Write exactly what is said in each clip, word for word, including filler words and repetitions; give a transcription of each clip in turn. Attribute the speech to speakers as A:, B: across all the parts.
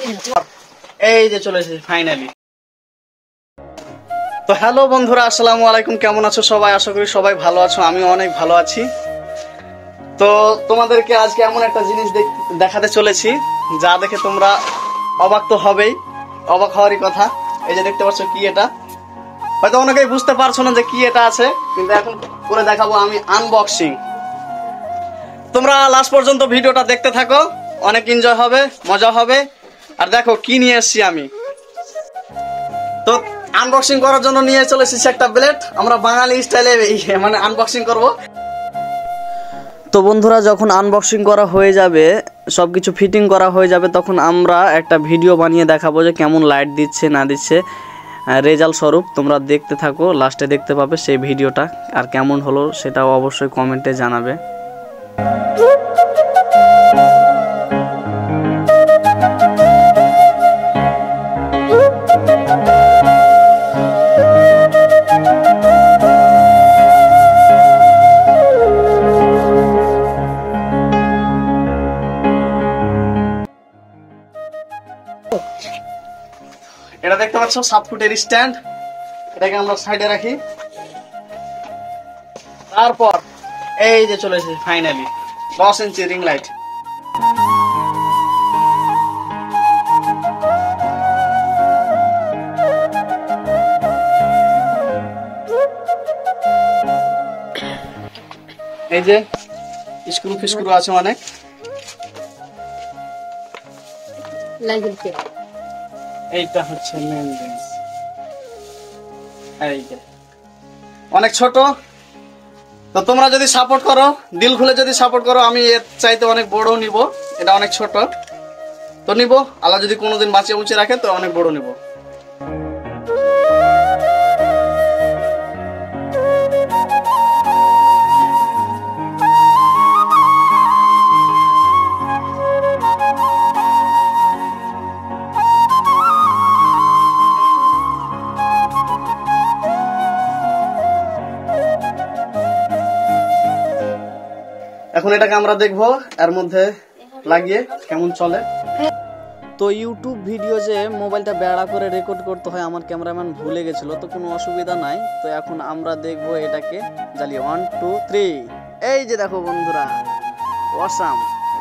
A: এই যে চলে এসেছি ফাইনালি। তো হ্যালো বন্ধুরা, আসসালামু আলাইকুম। কেমন আছো সবাই? আশা করি সবাই ভালো আছো, আমিও অনেক ভালো আছি। তো তোমাদেরকে আজকে এমন একটা জিনিস দেখাতে চলেছি যা দেখে তোমরা অবাক তো হবেই, অবাক হওয়ারই কথা। এই যে দেখতে পাচ্ছ কি এটা, হয়তো অনেকেই বুঝতে পারছো না যে কি এটা আছে, কিন্তু এখন করে দেখাবো আমি আনবক্সিং। তোমরা লাস্ট পর্যন্ত ভিডিওটা দেখতে থাকো, অনেক এনজয় হবে, মজা হবে। আর দেখো কি নিয়ে এসেছি আমি। তো আনবক্সিং করার জন্য নিয়ে চলে এসেছি একটা ব্লেড। আমরা বাঙালি স্টাইলে মানে আনবক্সিং করব। তো বন্ধুরা, যখন আনবক্সিং করা হয়ে যাবে, সব কিছু ফিটিং করা হয়ে যাবে, তখন আমরা একটা ভিডিও বানিয়ে দেখাবো যে কেমন লাইট দিচ্ছে না দিচ্ছে, রেজাল্ট স্বরূপ। তোমরা দেখতে থাকো, লাস্টে দেখতে পাবে সেই ভিডিওটা। আর কেমন হলো সেটাও অবশ্যই কমেন্টে জানাবে। এটা দেখতে পাচ্ছ সাত ফুটের স্ট্যান্ড, এটাকে আমরা সাইডে রাখি। তারপর এই যে চলে এসেছে ফাইনালি দশ ইঞ্চি রিং লাইট। এই যে স্ক্রু ফিস্ক্রু আছে অনেক। এইটা হচ্ছে মেন জিনিস। এইটা অনেক ছোট। তো তোমরা যদি সাপোর্ট করো, দিল খুলে যদি সাপোর্ট করো, আমি এর চাইতে অনেক বড় নিব। এটা অনেক ছোট তো নিব, আল্লাহ যদি কোনোদিন বাঁচিয়ে উঁচে রাখে তো অনেক বড় নিব। এখন এটাকে আমরা দেখবো এর মধ্যে লাগিয়ে কেমন চলে। তো ইউটিউব ভিডিও যে মোবাইলটা বেড়া করে রেকর্ড করতে হয়, আমার ক্যামেরাম্যান ভুলে গেছিল, তো কোনো অসুবিধা নাই। তো এখন আমরা দেখবো এটাকে জ্বালিয়ে। One two three. এই যে দেখো বন্ধুরা, ওয়াসাম,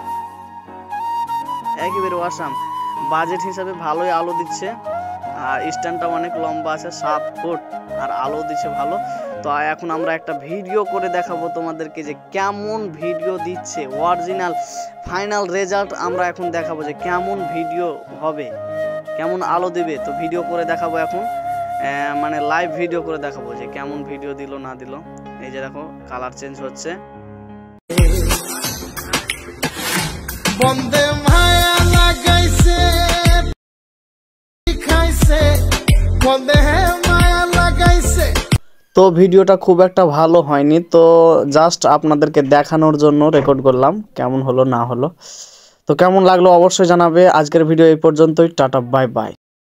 A: একেবারে ওয়াসাম। বাজেট হিসাবে ভালোই আলো দিচ্ছে, আর স্ট্যান্ডটা অনেক লম্বা আছে, সাত ফুট, আর আলো দিচ্ছে ভালো। তো এখন আমরা একটা ভিডিও করে দেখাবো তোমাদেরকে যে কেমন ভিডিও দিচ্ছে, অরিজিনাল ফাইনাল রেজাল্ট আমরা এখন দেখাবো যে কেমন ভিডিও হবে, কেমন আলো দিবে। তো ভিডিও করে দেখাবো এখন, মানে লাইভ ভিডিও করে দেখাবো যে কেমন ভিডিও দিল না দিল। এই যে দেখো কালার চেঞ্জ হচ্ছে। বন্দে মায়া লাগাইছে খাইছে, বন্দে মায়া লাগাইছে। তো ভিডিওটা খুব একটা ভালো হয়নি, তো জাস্ট আপনাদেরকে দেখানোর জন্য রেকর্ড করলাম, কেমন হলো না হলো। তো কেমন লাগলো অবশ্যই জানাবে। আজকের ভিডিও এই পর্যন্তই। Tata, bye by.